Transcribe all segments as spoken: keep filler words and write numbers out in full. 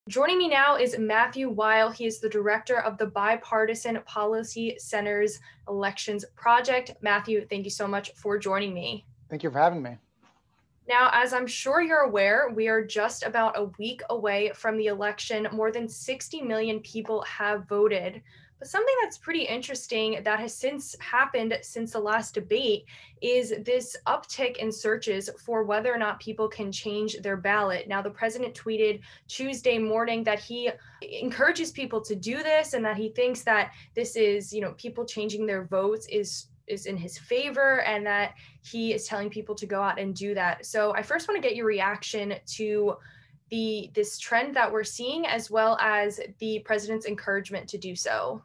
Joining me now is Matthew Weil. He is the director of the Bipartisan Policy Center's Elections Project. Matthew, thank you so much for joining me. Thank you for having me. Now, as I'm sure you're aware, we are just about a week away from the election. More than sixty million people have voted. But something that's pretty interesting that has since happened since the last debate is this uptick in searches for whether or not people can change their ballot. Now, the president tweeted Tuesday morning that he encourages people to do this and that he thinks that this is, you know, people changing their votes is is in his favor and that he is telling people to go out and do that. So I first want to get your reaction to the this trend that we're seeing, as well as the president's encouragement to do so.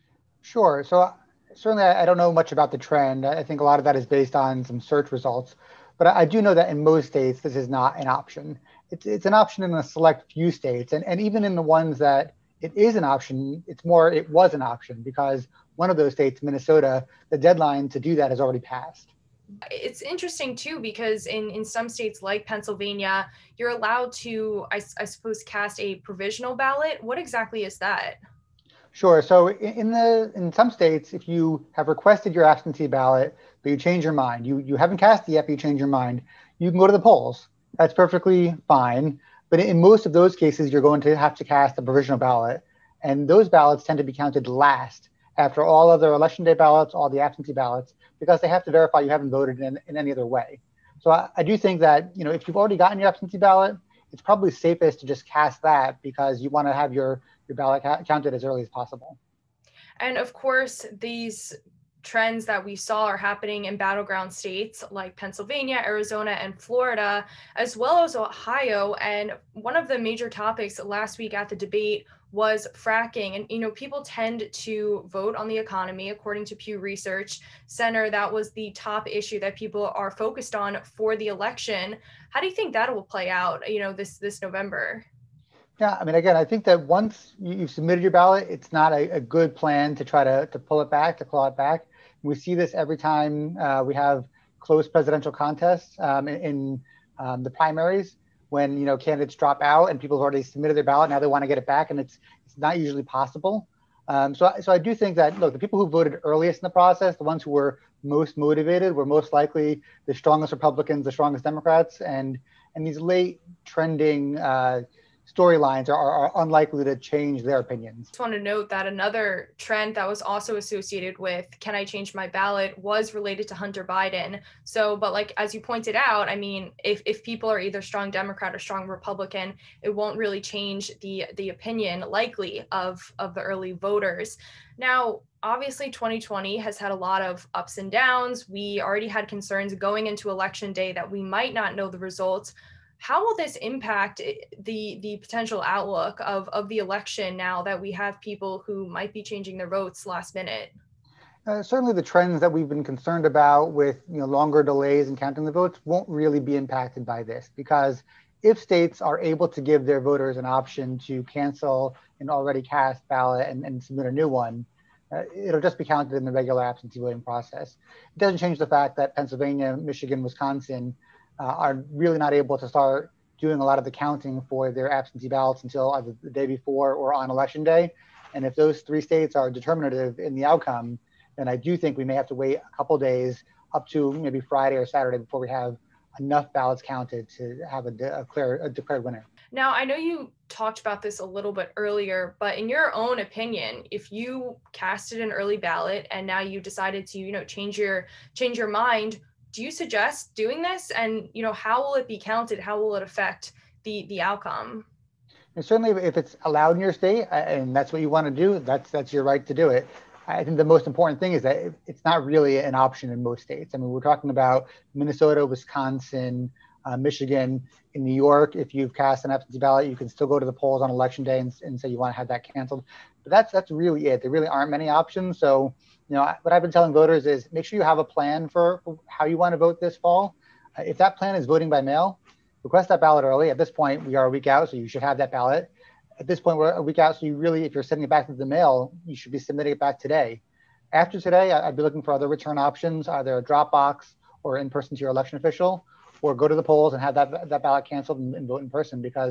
Sure. So certainly I don't know much about the trend. I think a lot of that is based on some search results, but I do know that in most states, this is not an option. It's, it's an option in a select few states. And, and even in the ones that it is an option, it's more, it was an option because one of those states, Minnesota, the deadline to do that has already passed. It's interesting too, because in, in some states like Pennsylvania, you're allowed to, I, I suppose, cast a provisional ballot. What exactly is that? Sure. So in the in some states, if you have requested your absentee ballot, but you change your mind, you you haven't cast it yet, but you change your mind, you can go to the polls. That's perfectly fine. But in most of those cases, you're going to have to cast a provisional ballot, and those ballots tend to be counted last after all other election day ballots, all the absentee ballots, because they have to verify you haven't voted in, in any other way. So I, I do think that, you know, if you've already gotten your absentee ballot, it's probably safest to just cast that because you want to have your your ballot ca- counted as early as possible. And of course, these trends that we saw are happening in battleground states like Pennsylvania, Arizona, and Florida, as well as Ohio. And one of the major topics last week at the debate was fracking. And, you know, people tend to vote on the economy. According to Pew Research Center, that was the top issue that people are focused on for the election. How do you think that will play out, you know, this this November? Yeah, I mean, again, I think that once you- have submitted your ballot, it's not a, a good plan to try to, to pull it back, to claw it back. We see this every time uh, we have close presidential contests um, in, in um, the primaries when, you know, candidates drop out and people have already submitted their ballot. Now they want to get it back, and it's it's not usually possible. Um, so, so I do think that, look, the people who voted earliest in the process, the ones who were most motivated, were most likely the strongest Republicans, the strongest Democrats, and and these late trending uh, storylines are, are unlikely to change their opinions. Just want to note that another trend that was also associated with can I change my ballot was related to Hunter Biden. So, but like as you pointed out, I mean, if, if people are either strong Democrat or strong Republican, it won't really change the the opinion likely of of the early voters. Now, obviously twenty twenty has had a lot of ups and downs. We already had concerns going into election day that we might not know the results. How will this impact the the potential outlook of, of the election now that we have people who might be changing their votes last minute? Uh, certainly, the trends that we've been concerned about with, you know, longer delays in counting the votes won't really be impacted by this, because if states are able to give their voters an option to cancel an already cast ballot and, and submit a new one, uh, it'll just be counted in the regular absentee voting process. It doesn't change the fact that Pennsylvania, Michigan, Wisconsin uh, are really not able to start doing a lot of the counting for their absentee ballots until either the day before or on election day. And if those three states are determinative in the outcome, then I do think we may have to wait a couple days up to maybe Friday or Saturday before we have enough ballots counted to have a, de- a clear a declared winner. Now, I know you talked about this a little bit earlier, but in your own opinion, if you casted an early ballot and now you decided to, you know, change your change your mind, do you suggest doing this? And, you know, how will it be counted? How will it affect the the outcome? And certainly, if it's allowed in your state and that's what you want to do, that's that's your right to do it. I think the most important thing is that it's not really an option in most states. I mean, we're talking about Minnesota, Wisconsin, uh, Michigan, in New York. If you've cast an absentee ballot, you can still go to the polls on election day and, and say you want to have that canceled. But that's that's really it. There really aren't many options. So, you know, what I've been telling voters is make sure you have a plan for how you want to vote this fall. Uh, if that plan is voting by mail, request that ballot early. At this point, we are a week out, so you should have that ballot. At this point, we're a week out, so you really, if you're sending it back to the mail, you should be submitting it back today. After today, I'd be looking for other return options, either a Dropbox or in person to your election official, or go to the polls and have that, that ballot canceled and, and vote in person, because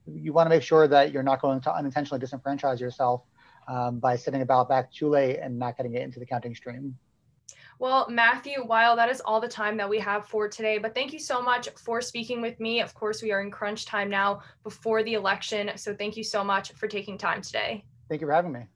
you want to make sure that you're not going to unintentionally disenfranchise yourself um, by sending a ballot back too late and not getting it into the counting stream. Well, Matthew, Weil, that is all the time that we have for today. But thank you so much for speaking with me. Of course, we are in crunch time now before the election. So thank you so much for taking time today. Thank you for having me.